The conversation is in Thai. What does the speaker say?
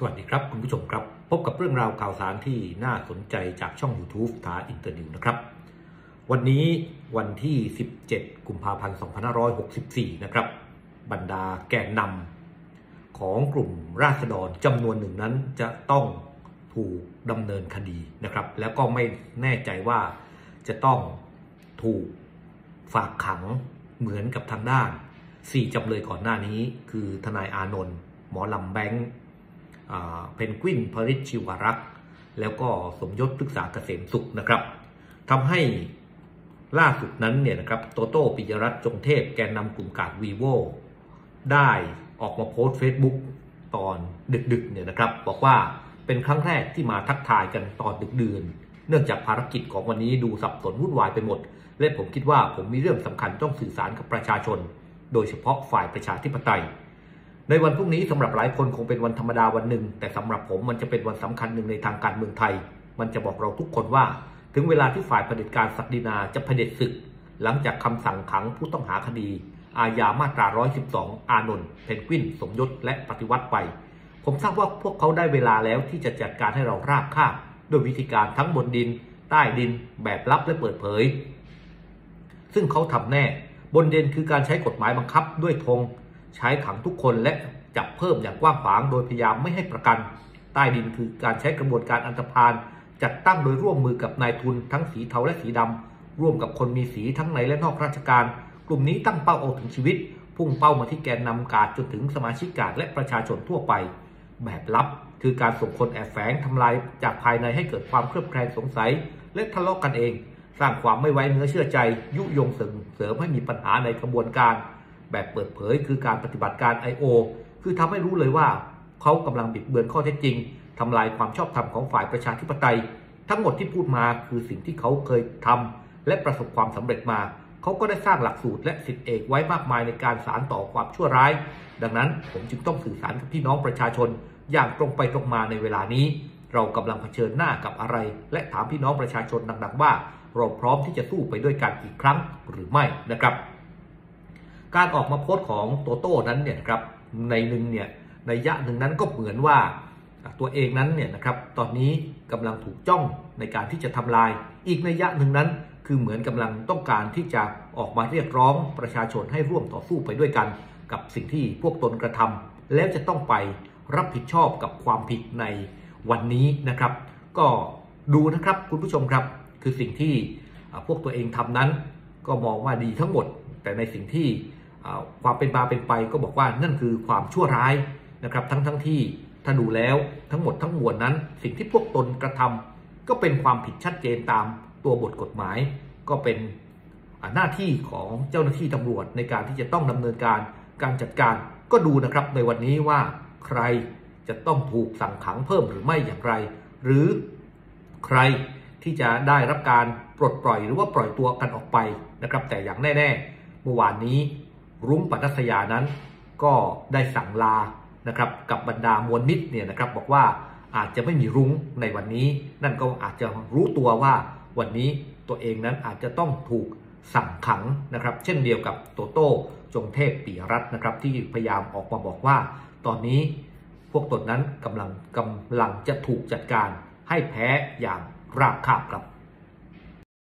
สวัสดีครับคุณผู้ชมครับพบกับเรื่องราวข่าวสารที่น่าสนใจจากช่อง YouTube ท้าอินเตอร์นิวนะครับวันนี้วันที่ 17 กุมภาพันธ์ 2564 นะครับบรรดาแกนนำของกลุ่มราษฎรจำนวนหนึ่งนั้นจะต้องถูกดำเนินคดีนะครับแล้วก็ไม่แน่ใจว่าจะต้องถูกฝากขังเหมือนกับทางด้าน4จำเลยก่อนหน้านี้คือทนายอานนท์หมอลำแบงค์เพนกวินพริชชิวรักษ์แล้วก็สมยศพฤกษาเกษมสุขนะครับทำให้ล่าสุดนั้นเนี่ยนะครับโตโต้ปิยรัตน์จงเทพแกนนำกลุ่มกาดวีโวได้ออกมาโพสต์ Facebook ตอนดึกๆเนี่ยนะครับบอกว่าเป็นครั้งแรกที่มาทักทายกันตอนดึกดื่นเนื่องจากภารกิจของวันนี้ดูสับสนวุ่นวายไปหมดและผมคิดว่าผมมีเรื่องสำคัญต้องสื่อสารกับประชาชนโดยเฉพาะฝ่ายประชาธิปไตยในวันพรุ่งนี้สำหรับหลายคนคงเป็นวันธรรมดาวันหนึ่งแต่สำหรับผมมันจะเป็นวันสำคัญหนึ่งในทางการเมืองไทยมันจะบอกเราทุกคนว่าถึงเวลาที่ฝ่ายเผด็จการศักดินาจะเผด็จศึกหลังจากคำสั่งขังผู้ต้องหาคดีอาญามาตรา 112 อานนท์เพนกวินสมยศและปฏิวัติไปผมทราบว่าพวกเขาได้เวลาแล้วที่จะจัดการให้เราราบคาบด้วยวิธีการทั้งบนดินใต้ดินแบบลับและเปิดเผยซึ่งเขาทำแน่บนดินคือการใช้กฎหมายบังคับด้วยธงใช้ขังทุกคนและจับเพิ่มอย่างกว้างขวางโดยพยายามไม่ให้ประกันใต้ดินคือการใช้กระบวนการอันธพาลจัดตั้งโดยร่วมมือกับนายทุนทั้งสีเทาและสีดำร่วมกับคนมีสีทั้งในและนอกราชการกลุ่มนี้ตั้งเป้าเอาถึงชีวิตพุ่งเป้ามาที่แกนนำกาดจนถึงสมาชิกกาดและประชาชนทั่วไปแบบลับคือการส่งคนแอบแฝงทำลายจากภายในให้เกิดความเครือบแคลงสงสัยและทะเลาะกันเองสร้างความไม่ไว้เนื้อเชื่อใจยุยงเสริมให้มีปัญหาในกระบวนการแบบเปิดเผยคือการปฏิบัติการ I.O. คือทำให้รู้เลยว่าเขากำลังบิดเบือนข้อเท็จจริงทำลายความชอบธรรมของฝ่ายประชาธิปไตยทั้งหมดที่พูดมาคือสิ่งที่เขาเคยทำและประสบความสำเร็จมาเขาก็ได้สร้างหลักสูตรและสิทธิเอกไว้มากมายในการสานต่อความชั่วร้ายดังนั้นผมจึงต้องสื่อสารกับพี่น้องประชาชนอย่างตรงไปตรงมาในเวลานี้เรากำลังเผชิญหน้ากับอะไรและถามพี่น้องประชาชนดังๆว่าเราพร้อมที่จะสู้ไปด้วยกันอีกครั้งหรือไม่นะครับการออกมาโพสต์ของโตโต้นั้นเนี่ยครับในยะหนึ่งนั้นก็เหมือนว่าตัวเองนั้นเนี่ยนะครับตอนนี้กำลังถูกจ้องในการที่จะทำลายอีกนัยยะหนึ่งนั้นคือเหมือนกำลังต้องการที่จะออกมาเรียกร้องประชาชนให้ร่วมต่อสู้ไปด้วยกันกับสิ่งที่พวกตนกระทำแล้วจะต้องไปรับผิดชอบกับความผิดในวันนี้นะครับก็ดูนะครับคุณผู้ชมครับคือสิ่งที่พวกตัวเองทำนั้นก็มองว่าดีทั้งหมดแต่ในสิ่งที่ความเป็นมาเป็นไปก็บอกว่านั่นคือความชั่วร้ายนะครับทั้งที่ถ้าดูแล้วทั้งหมดทั้งมวลนั้นสิ่งที่พวกตนกระทำก็เป็นความผิดชัดเจนตามตัวบทกฎหมายก็เป็นหน้าที่ของเจ้าหน้าที่ตำรวจในการที่จะต้องดำเนินการจัดการก็ดูนะครับในวันนี้ว่าใครจะต้องถูกสั่งขังเพิ่มหรือไม่อย่างไรหรือใครที่จะได้รับการปลดปล่อยหรือว่าปล่อยตัวกันออกไปนะครับแต่อย่างแน่ๆเมื่อวานนี้รุ้งปนัสยานั้นก็ได้สั่งลานะครับกับบรรดามวลมิตรเนี่ยนะครับบอกว่าอาจจะไม่มีรุ้งในวันนี้นั่นก็อาจจะรู้ตัวว่าวันนี้ตัวเองนั้นอาจจะต้องถูกสั่งขังนะครับเช่นเดียวกับโตโต้จงเทพปิยรัตน์นะครับที่พยายามออกมาบอกว่าตอนนี้พวกตนนั้นกำลังจะถูกจัดการให้แพ้อย่างราบคาบครับ